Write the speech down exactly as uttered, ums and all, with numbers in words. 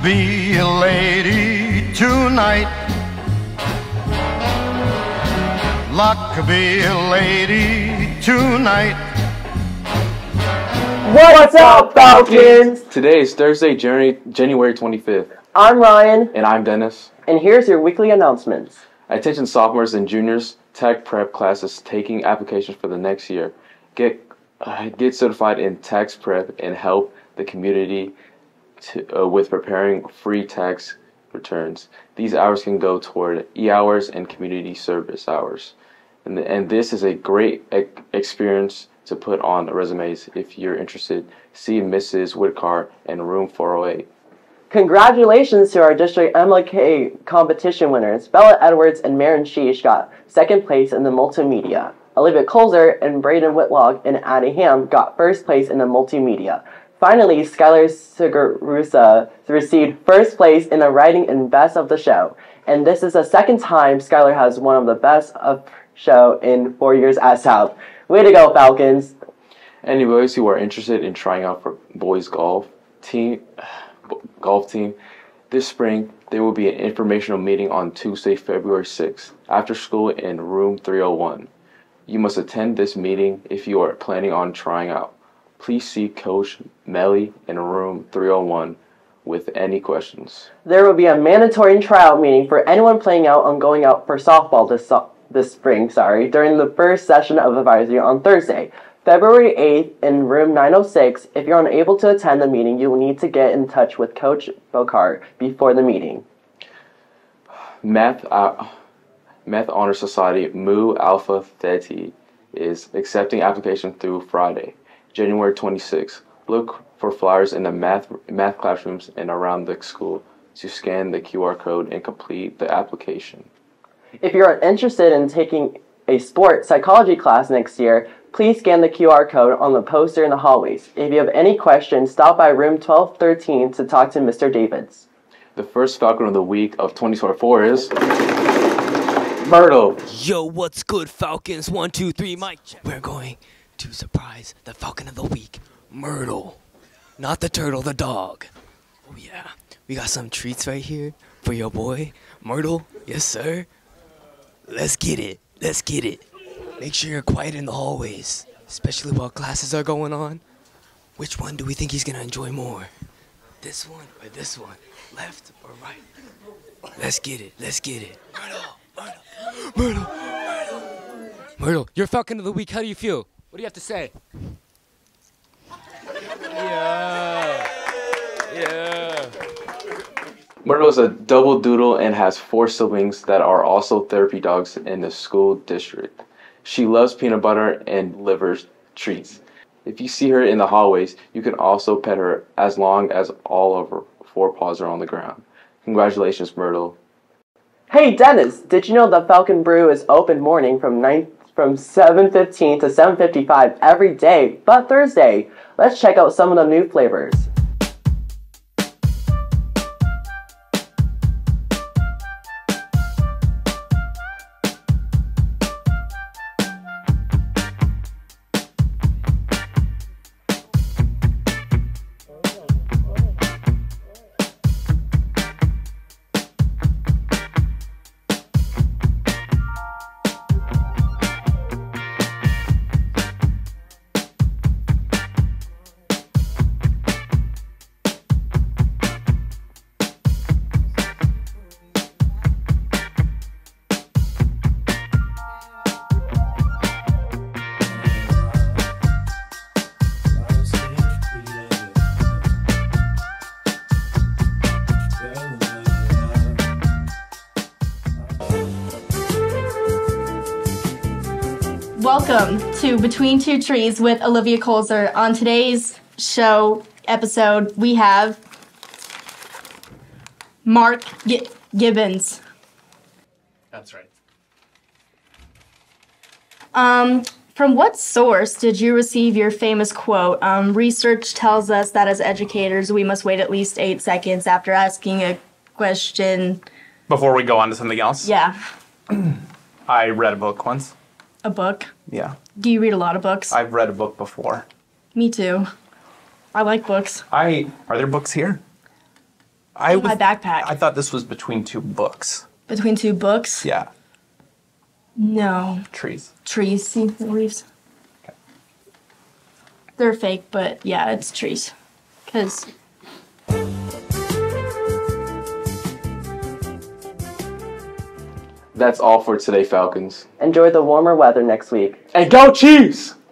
be a lady tonight. Luck could be a lady tonight. What's up, Falcons? Today is Thursday, January twenty-fifth. I'm Ryan. And I'm Dennis. And here's your weekly announcements. Attention sophomores and juniors, tech prep classes taking applications for the next year. Get uh, get certified in tax prep and help the community to, uh, with preparing free tax returns. These hours can go toward e-hours and community service hours. And, and this is a great e- experience to put on resumes. If you're interested, see Missus Whitcar in room four oh eight. Congratulations to our district M L K competition winners. Bella Edwards and Maren Sheesh got second place in the multimedia. Olivia Colzer and Braden Whitlock and Addie Ham got first place in the multimedia. Finally, Skylar Sigurusa received first place in the writing and best of the show. And this is the second time Skylar has won of the best of show in four years at South. Way to go, Falcons! Any boys who are interested in trying out for boys golf team, golf team, this spring there will be an informational meeting on Tuesday, February sixth, after school in room three oh one. You must attend this meeting if you are planning on trying out. Please see Coach Melly in room three oh one with any questions. There will be a mandatory tryout meeting for anyone planning out on going out for softball this so- this spring, sorry, during the first session of advisory on Thursday, February eighth in room nine oh six. If you're unable to attend the meeting, you will need to get in touch with Coach Bokar before the meeting. Math uh, Math Honor Society Mu Alpha Theta is accepting applications through Friday, January twenty-sixth. Look for flyers in the math math classrooms and around the school to scan the Q R code and complete the application. If you're interested in taking a sport psychology class next year, please scan the Q R code on the poster in the hallways. If you have any questions, stop by room twelve thirteen to talk to Mister Davids. The first Falcon of the week of twenty twenty-four is Myrtle. Yo, what's good, Falcons? One, two, three, mic check. We're going to surprise the Falcon of the week, Myrtle. Not the turtle, the dog. Oh, yeah. We got some treats right here for your boy, Myrtle. Yes, sir. Let's get it. Let's get it. Make sure you're quiet in the hallways, especially while classes are going on. Which one do we think he's going to enjoy more? This one or this one? Left or right? Let's get it. Let's get it. Myrtle. Myrtle. Myrtle. Myrtle. Myrtle, you're Falcon of the week. How do you feel? What do you have to say? Yeah. Yeah. Myrtle is a double doodle and has four siblings that are also therapy dogs in the school district. She loves peanut butter and liver treats. If you see her in the hallways, you can also pet her as long as all of her four paws are on the ground. Congratulations, Myrtle. Hey, Dennis, did you know the Falcon Brew is open morning from nine from seven fifteen to seven fifty-five every day, but Thursday? Let's check out some of the new flavors. Welcome to Between Two Trees with Olivia Colzer. On today's show episode, we have Mark G- Gibbens. That's right. Um, from what source did you receive your famous quote? Um, research tells us that as educators, we must wait at least eight seconds after asking a question. Before we go on to something else? Yeah. I read a book once. A book? Yeah. Do you read a lot of books? I've read a book before. Me too. I like books. I are there books here? I my was- backpack. I thought this was between two books. Between two books? Yeah, No. trees. Trees. See the leaves? They're fake, but yeah, it's trees. Because That's all for today, Falcons. Enjoy the warmer weather next week. And go Chiefs!